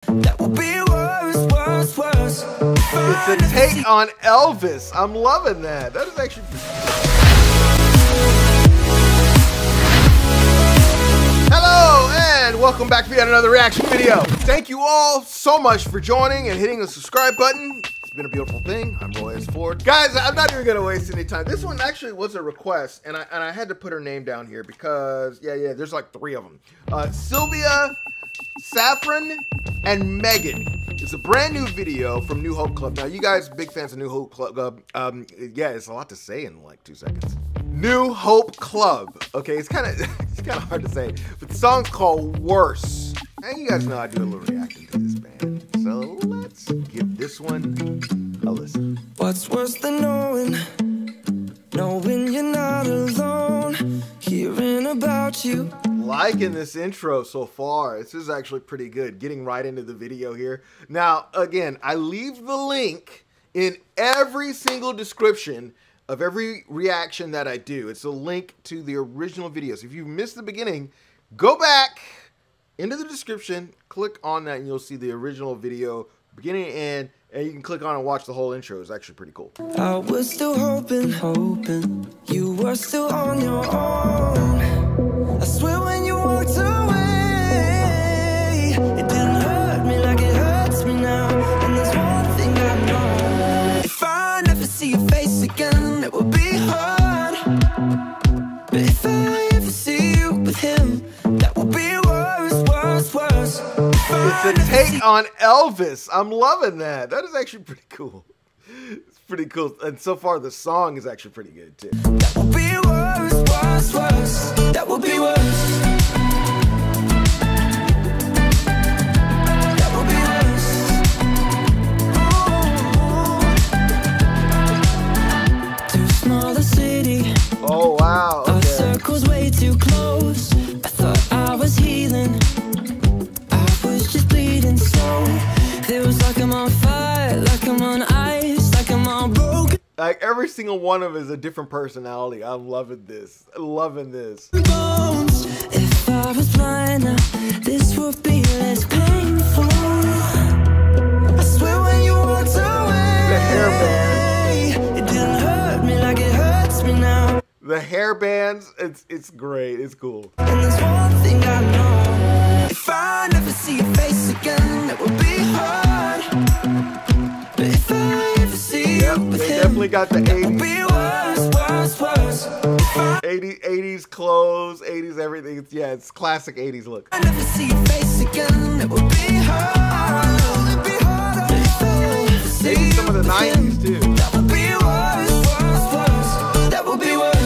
that will be worse, worse, worse. It's a take on Elvis. I'm loving that. That is actually... Hello and welcome back to yet another reaction video. Thank you all so much for joining and hitting the subscribe button. It's been a beautiful thing. I'm Roy S. Ford. Guys, I'm not even gonna waste any time. This one actually was a request, and I had to put her name down here because yeah, there's like 3 of them. Sylvia, Saffron, and Megan. It's a brand new video from New Hope Club. Now, you guys big fans of New Hope Club. Yeah, it's a lot to say in like 2 seconds. New Hope Club. Okay, it's kind of hard to say, but the song's called Worse. And you guys know I do a little reacting to this band, so let's give this one a listen. What's worse than knowing you're not alone, hearing about you. Liking this intro so far. This is actually pretty good. Getting right into the video here. Now, again, I leave the link in every single description of every reaction that I do. It's a link to the original videos. If you missed the beginning, go back into the description, click on that, and you'll see the original video, beginning and end, and you can click on and watch the whole intro. It's actually pretty cool. I was still hoping you were still on your own. I swear when you walked away, it didn't hurt me like it hurts me now. And there's one thing I know: if I never see your face again, it will be hard. But if I ever see you with him, that will be worse, worse, worse. It's a take on Elvis. I'm loving that. That is actually pretty cool. It's pretty cool. And so far, the song is actually pretty good, too. That will be worse, worse, worse. That will be worse. That will be worse. Too small a city. Oh, wow. Okay. Our circle's way too close. I thought I was healing. Just bleeding slow. Feels like I'm on fire, like I'm on ice, like I'm all broken. Like every single one of them is a different personality. I'm loving this. Loving this. Bones. If I was blind now, this would be less painful. I swear when you walked away, the hairband. It didn't hurt me like it hurts me now. The hairbands, it's great. It's cool. And there's one thing I know: if I never see your face again, it will be hard. But if I ever see you with they him, definitely got the 80s. be worse, worse, worse. 80s clothes, 80s everything. It's classic 80s look. I never see your face again, it will be hard. It'll be harder. But if I ever see Maybe some of the you with 90s him, too. that will be worse, worse, worse. That will be worse.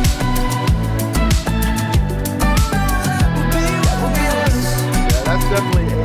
That's definitely 80s.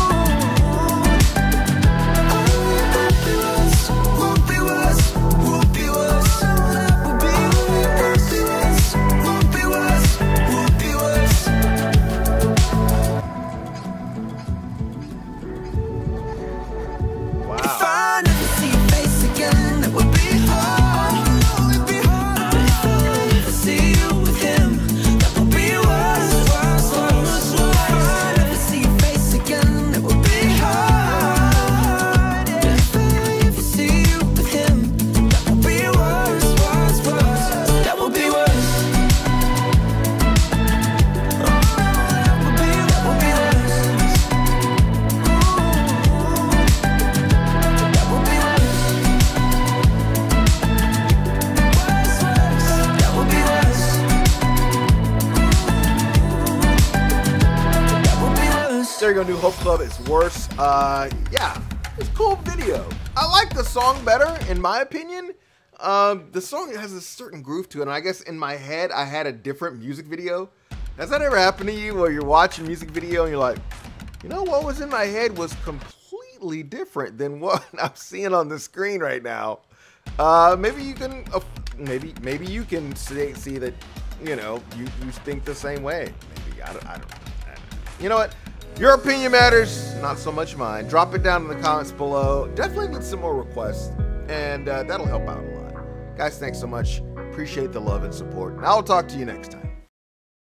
There you go, New Hope Club. It's Worse. Yeah, it's a cool video. I like the song better, in my opinion. The song has a certain groove to it, and I guess in my head, I had a different music video. Has that ever happened to you where you're watching a music video and you're like, you know, what was in my head was completely different than what I'm seeing on the screen right now? Maybe you can, maybe you can see that, you know, you think the same way. Maybe, I don't know. You know what? Your opinion matters, not so much mine. Drop it down in the comments below. Definitely get some more requests, and that'll help out a lot. Guys, thanks so much. Appreciate the love and support, and I'll talk to you next time.